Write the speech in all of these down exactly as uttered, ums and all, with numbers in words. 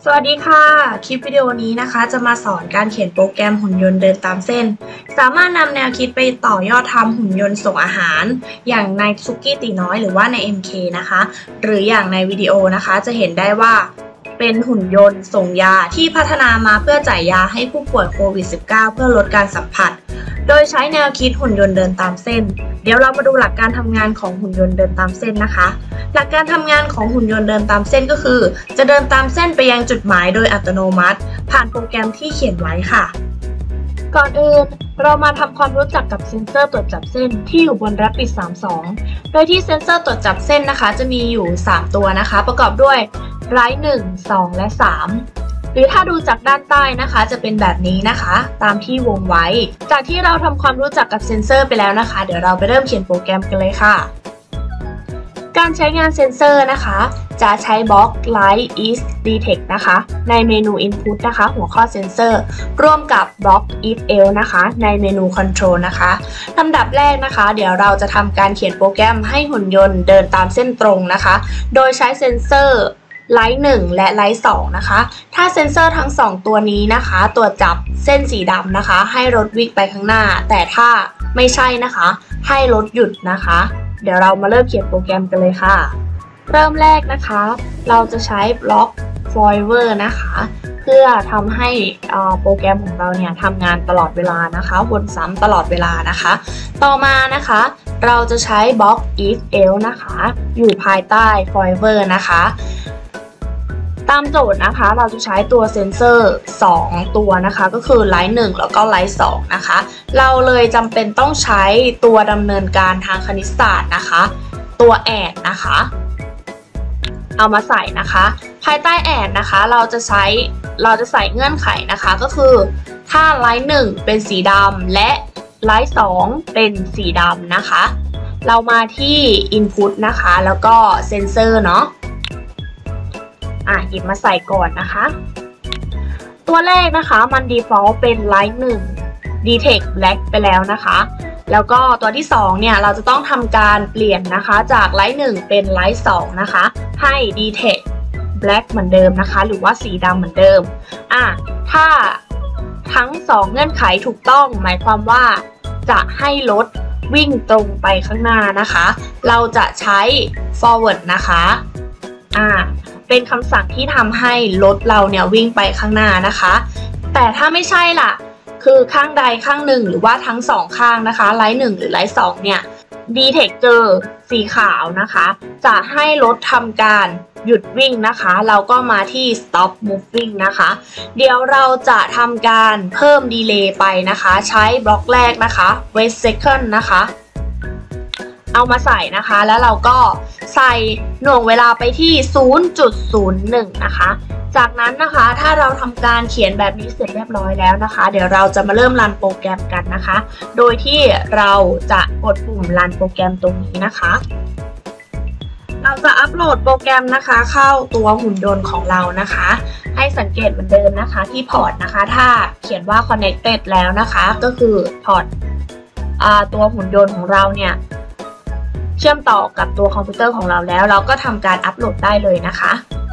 สวัสดีค่ะคลิปวิดีโอนี้นะคะจะมาสอนการเขียนโปรแกรมหุ่นยนต์เดินตามเส้นสามารถนำแนวคิดไปต่อยอดทำหุ่นยนต์ส่งอาหารอย่างในซุกี้ตีน้อยหรือว่าใน เอ็ม เค นะคะหรืออย่างในวิดีโอนะคะจะเห็นได้ว่าเป็นหุ่นยนต์ส่งยาที่พัฒนามาเพื่อจ่ายยาให้ผู้ป่วยโควิด สิบเก้า เพื่อลดการสัมผัสโดยใช้แนวคิดหุ่นยนต์เดินตามเส้นเดี๋ยวเรามาดูหลักการทำงานของหุ่นยนต์เดินตามเส้นนะคะหลักการทำงานของหุ่นยนต์เดินตามเส้นก็คือจะเดินตามเส้นไปยังจุดหมายโดยอัตโนมัติผ่านโปรแกรมที่เขียนไว้ค่ะก่อนอื่นเรามาทำความรู้จักกับเซ็นเซอร์ตรวจจับเส้นที่อยู่บน Rapid สามสิบสองโดยที่เซ็นเซอร์ตรวจจับเส้นนะคะจะมีอยู่สามตัวนะคะประกอบด้วยไลท์หนึ่ง สอง และ สามหรือถ้าดูจากด้านใต้นะคะจะเป็นแบบนี้นะคะตามที่วงไว้จากที่เราทำความรู้จักกับเซ็นเซอร์ไปแล้วนะคะเดี๋ยวเราไปเริ่มเขียนโปรแกรมกันเลยค่ะการใช้งานเซ็นเซอร์นะคะจะใช้บล็อก Light is Detect นะคะในเมนู Input นะคะหัวข้อเซ็นเซอร์ร่วมกับบล็อก if else นะคะในเมนู Control นะคะลำดับแรกนะคะเดี๋ยวเราจะทำการเขียนโปรแกรมให้หุ่นยนต์เดินตามเส้นตรงนะคะโดยใช้เซ็นเซอร์ไลท์หนึ่งและไลท์สองนะคะถ้าเซ็นเซอร์ทั้งสองตัวนี้นะคะตรวจจับเส้นสีดำนะคะให้รถวิ่งไปข้างหน้าแต่ถ้าไม่ใช่นะคะให้รถหยุดนะคะเดี๋ยวเรามาเริ่มเขียนโปรแกรมกันเลยค่ะเริ่มแรกนะคะเราจะใช้บล็อก forever นะคะเพื่อทำให้โปรแกรมของเราเนี่ยทำงานตลอดเวลานะคะวนซ้ำตลอดเวลานะคะต่อมานะคะเราจะใช้บล็อก if else นะคะอยู่ภายใต้ forever นะคะตามโจทย์นะคะเราจะใช้ตัวเซ็นเซอร์สองตัวนะคะก็คือไลท์หนึ่งแล้วก็ไลท์สองนะคะเราเลยจำเป็นต้องใช้ตัวดำเนินการทางคณิตศาสตร์นะคะตัว add นะคะเอามาใส่นะคะภายใต้ add นะคะเราจะใช้เราจะใส่เงื่อนไขนะคะก็คือถ้าไลท์หนึ่งเป็นสีดำและไลท์สองเป็นสีดำนะคะเรามาที่ input นะคะแล้วก็เซ็นเซอร์เนาะอ่ะหยิบมาใส่ก่อนนะคะตัวแรกนะคะมัน default เป็น light หนึ่ง detect black ไปแล้วนะคะแล้วก็ตัวที่สองเนี่ยเราจะต้องทำการเปลี่ยนนะคะจาก light หนึ่งเป็น light สองนะคะให้ detect black เหมือนเดิมนะคะหรือว่าสีดำเหมือนเดิมอ่ะถ้าทั้งสองเงื่อนไขถูกต้องหมายความว่าจะให้รถวิ่งตรงไปข้างหน้านะคะเราจะใช้ forward นะคะอ่ะเป็นคำสั่งที่ทำให้รถเราเนี่ยวิ่งไปข้างหน้านะคะแต่ถ้าไม่ใช่ล่ะคือข้างใดข้างหนึ่งหรือว่าทั้งสองข้างนะคะไลท์หนึ่งหรือไลท์สองเนี่ย detect เจอสีขาวนะคะจะให้รถทำการหยุดวิ่งนะคะเราก็มาที่ stop moving นะคะเดี๋ยวเราจะทำการเพิ่มดีเลย์ไปนะคะใช้บล็อกแรกนะคะ wait second นะคะเอามาใส่นะคะแล้วเราก็ใส่หน่วงเวลาไปที่ ศูนย์จุดศูนย์หนึ่ง นะคะจากนั้นนะคะถ้าเราทำการเขียนแบบนี้เสร็จเรียบร้อยแล้วนะคะเดี๋ยวเราจะมาเริ่มรันโปรแกรมกันนะคะโดยที่เราจะกดปุ่มรันโปรแกรมตรงนี้นะคะเราจะอัปโหลดโปรแกรมนะคะเข้าตัวหุ่นยนต์ของเรานะคะให้สังเกตเหมือนเดิมนะคะที่พอร์ตนะคะถ้าเขียนว่า connected แล้วนะคะก็คือพอร์ตตัวหุ่นยนต์ของเราเนี่ยเชื่อมต่อกับตัวคอมพิวเตอร์ของเราแล้วเราก็ทำการอัปโหลดได้เลยนะคะ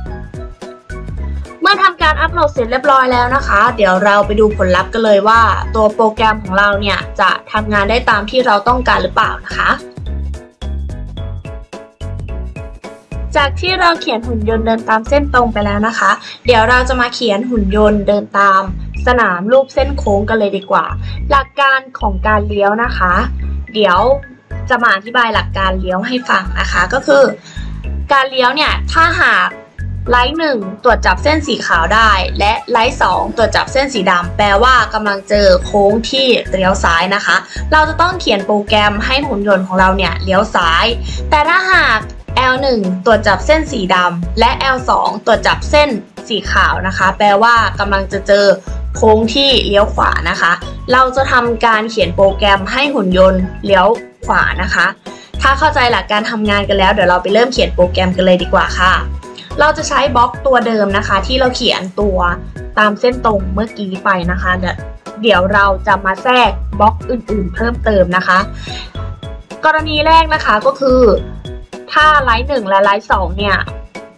เมื่อทำการอัปโหลดเสร็จเรียบร้อยแล้วนะคะเดี๋ยวเราไปดูผลลัพธ์กันเลยว่าตัวโปรแกรมของเราเนี่ยจะทำงานได้ตามที่เราต้องการหรือเปล่านะคะจากที่เราเขียนหุ่นยนต์เดินตามเส้นตรงไปแล้วนะคะเดี๋ยวเราจะมาเขียนหุ่นยนต์เดินตามสนามรูปเส้นโค้งกันเลยดีกว่าหลักการของการเลี้ยวนะคะเดี๋ยวจะมาอธิบายหลักการเลี้ยวให้ฟังนะคะก็คือการเลี้ยวเนี่ยถ้าหากไลท์หนึ่งตรวจจับเส้นสีขาวได้และไลท์สองตรวจจับเส้นสีดำแปลว่ากำลังเจอโค้งที่เลี้ยวซ้ายนะคะเราจะต้องเขียนโปรแกรมให้หุ่นยนต์ของเราเนี่ยเลี้ยวซ้ายแต่ถ้าหาก แอล หนึ่ง ตรวจจับเส้นสีดำและ แอล สอง ตรวจจับเส้นสีขาวนะคะแปลว่ากำลังจะเจอโค้งที่เลี้ยวขวานะคะเราจะทำการเขียนโปรแกรมให้หุ่นยนต์เลี้ยวขวานะคะถ้าเข้าใจหลักการทำงานกันแล้วเดี๋ยวเราไปเริ่มเขียนโปรแกรมกันเลยดีกว่าค่ะเราจะใช้บล็อกตัวเดิมนะคะที่เราเขียนตัวตามเส้นตรงเมื่อกี้ไปนะคะเดี๋ยวเราจะมาแทรกบล็อกอื่นๆเพิ่มเติมนะคะกรณีแรกนะคะก็คือถ้าไลท์หนึ่งและไลท์สองเนี่ย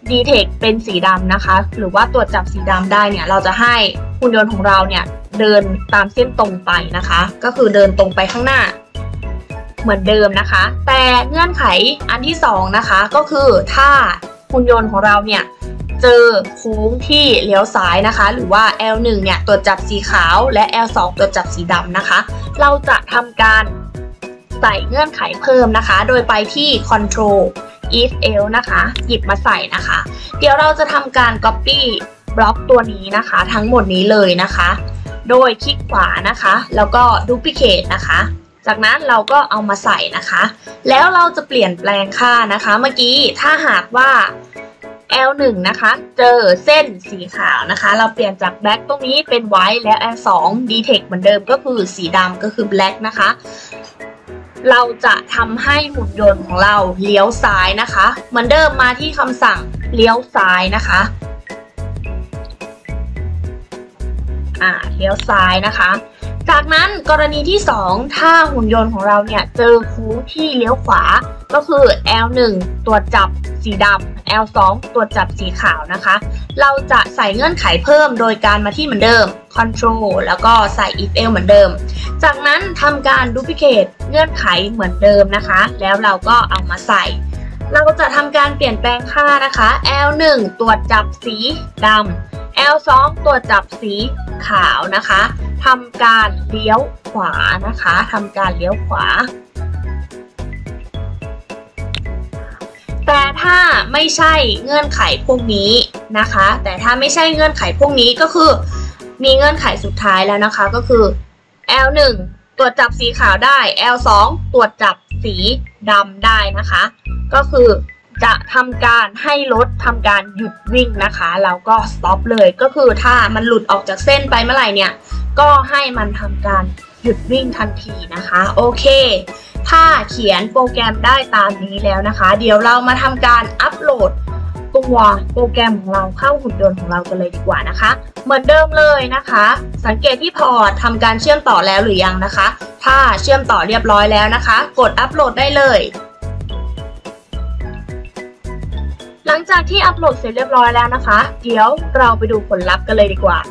detect เป็นสีดำนะคะหรือว่าตรวจจับสีดำได้เนี่ยเราจะให้หุ่นยนต์ของเราเนี่ยเดินตามเส้นตรงไปนะคะก็คือเดินตรงไปข้างหน้าเหมือนเดิมนะคะแต่เงื่อนไขอันที่สองนะคะก็คือถ้าหุ่นยนต์ของเราเนี่ยเจอโค้งที่เลี้ยวซ้ายนะคะหรือว่า แอล หนึ่ง เนี่ยตรวจจับสีขาวและ แอล สอง ตรวจจับสีดำนะคะเราจะทำการใส่เงื่อนไขเพิ่มนะคะโดยไปที่ control if else นะคะหยิบมาใส่นะคะเดี๋ยวเราจะทำการ copy บล็อกตัวนี้นะคะทั้งหมดนี้เลยนะคะโดยคลิกขวานะคะแล้วก็ duplicate นะคะจากนั้นเราก็เอามาใส่นะคะแล้วเราจะเปลี่ยนแปลงค่านะคะเมื่อกี้ถ้าหากว่า แอล หนึ่ง นะคะเจอเส้นสีขาวนะคะเราเปลี่ยนจาก black ตรงนี้เป็น white และ แอล สอง detect เหมือนเดิมก็คือสีดำก็คือ black นะคะเราจะทำให้หุ่นยนต์ของเราเลี้ยวซ้ายนะคะเหมือนเดิมมาที่คำสั่งเลี้ยวซ้ายนะคะอ่าเลี้ยวซ้ายนะคะจากนั้นกรณีที่สองถ้าหุ่นยนต์ของเราเนี่ยเจอโค้งที่เลี้ยวขวาก็คือ แอล หนึ่ง ตรวจจับสีดำ แอล สอง ตรวจจับสีขาวนะคะเราจะใส่เงื่อนไขเพิ่มโดยการมาที่เหมือนเดิม control แล้วก็ใส่ if else เหมือนเดิมจากนั้นทำการ duplicate เงื่อนไขเหมือนเดิมนะคะแล้วเราก็เอามาใส่เราจะทำการเปลี่ยนแปลงค่านะคะ แอล หนึ่ง ตรวจจับสีดำ แอล สอง ตรวจจับสีขาวนะคะทำการเลี้ยวขวานะคะทำการเลี้ยวขวาแต่ถ้าไม่ใช่เงื่อนไขพวกนี้นะคะแต่ถ้าไม่ใช่เงื่อนไขพวกนี้ก็คือมีเงื่อนไขสุดท้ายแล้วนะคะก็คือ แอล หนึ่ง ตรวจจับสีขาวได้ แอล สอง ตรวจจับสีดำได้นะคะก็คือจะทำการให้รถทำการหยุดวิ่งนะคะแล้วก็ stop เลยก็คือถ้ามันหลุดออกจากเส้นไปเมื่อไหร่เนี่ยก็ให้มันทำการหยุดวิ่งทันทีนะคะโอเคถ้าเขียนโปรแกรมได้ตามนี้แล้วนะคะเดี๋ยวเรามาทำการอัปโหลดตัวโปรแกรมของเราเข้าหุ่นยนต์ของเรากันเลยดีกว่านะคะเหมือนเดิมเลยนะคะสังเกตที่พอร์ตทำการเชื่อมต่อแล้วหรือยังนะคะถ้าเชื่อมต่อเรียบร้อยแล้วนะคะกดอัปโหลดได้เลยหลังจากที่อัปโหลดเสร็จเรียบร้อยแล้วนะคะเดี๋ยวเราไปดูผลลัพธ์กันเลยดีกว่า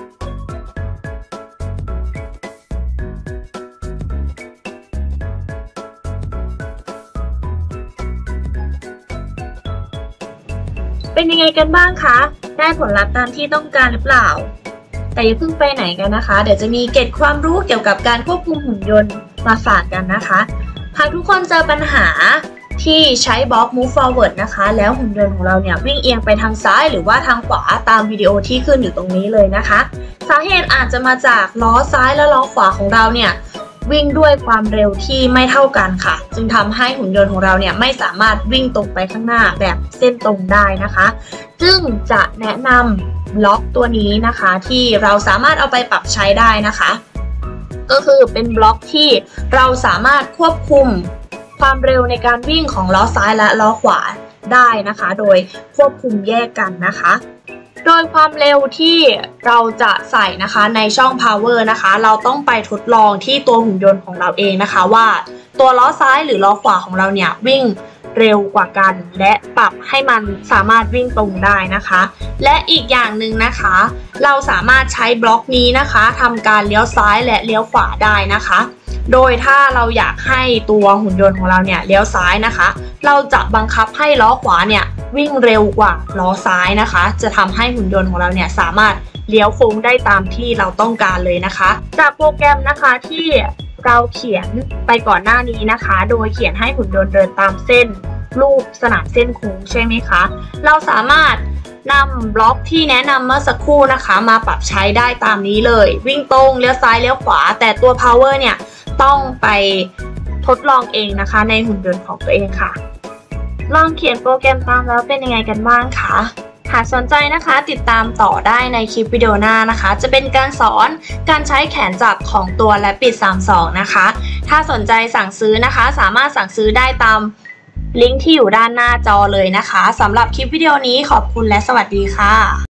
เป็นยังไงกันบ้างคะได้ผลลัพธ์ตามที่ต้องการหรือเปล่าแต่อย่าเพิ่งไปไหนกันนะคะเดี๋ยวจะมีเกร็ดความรู้เกี่ยวกับการควบคุมหุ่นยนต์มาฝากกันนะคะหากทุกคนเจอปัญหาที่ใช้บล็อก move forward นะคะแล้วหุ่นยนต์ของเราเนี่ยวิ่งเอียงไปทางซ้ายหรือว่าทางขวาตามวิดีโอที่ขึ้นอยู่ตรงนี้เลยนะคะสาเหตุอาจจะมาจากล้อซ้ายและล้อขวาของเราเนี่ยวิ่งด้วยความเร็วที่ไม่เท่ากันค่ะจึงทำให้หุ่นยนต์ของเราเนี่ยไม่สามารถวิ่งตรงไปข้างหน้าแบบเส้นตรงได้นะคะซึ่งจะแนะนำบล็อกตัวนี้นะคะที่เราสามารถเอาไปปรับใช้ได้นะคะก็คือเป็นบล็อกที่เราสามารถควบคุมความเร็วในการวิ่งของล้อซ้ายและล้อขวาได้นะคะโดยควบคุมแยกกันนะคะโดยความเร็วที่เราจะใส่นะคะในช่อง power นะคะเราต้องไปทดลองที่ตัวหุ่นยนต์ของเราเองนะคะว่าตัวล้อซ้ายหรือล้อขวาของเราเนี่ยวิ่งเร็วกว่ากันและปรับให้มันสามารถวิ่งตรงได้นะคะและอีกอย่างหนึ่งนะคะเราสามารถใช้บล็อกนี้นะคะทำการเลี้ยวซ้ายและเลี้ยวขวาได้นะคะโดยถ้าเราอยากให้ตัวหุ่นยนต์ของเราเนี่ยเลี้ยวซ้ายนะคะเราจะบังคับให้ล้อขวาเนี่ยวิ่งเร็วกว่าล้อซ้ายนะคะจะทำให้หุ่นยนต์ของเราเนี่ยสามารถเลี้ยวโค้งได้ตามที่เราต้องการเลยนะคะจากโปรแกรมนะคะที่เราเขียนไปก่อนหน้านี้นะคะโดยเขียนให้หุ่นยนต์เดินตามเส้นรูปสนามเส้นโค้งใช่ไหมคะเราสามารถนำบล็อกที่แนะนำเมื่อสักครู่นะคะมาปรับใช้ได้ตามนี้เลยวิ่งตรงเลี้ยวซ้ายเลี้ยวขวาแต่ตัว power เนี่ยต้องไปทดลองเองนะคะในหุ่นยนต์ของตัวเองค่ะลองเขียนโปรแกรมตามแล้วเป็นยังไงกันบ้างคะหากสนใจนะคะติดตามต่อได้ในคลิปวิดีโอหน้านะคะจะเป็นการสอนการใช้แขนจับของตัว Rapid สามสิบสองนะคะถ้าสนใจสั่งซื้อนะคะสามารถสั่งซื้อได้ตามลิงก์ที่อยู่ด้านหน้าจอเลยนะคะสำหรับคลิปวิดีโอนี้ขอบคุณและสวัสดีค่ะ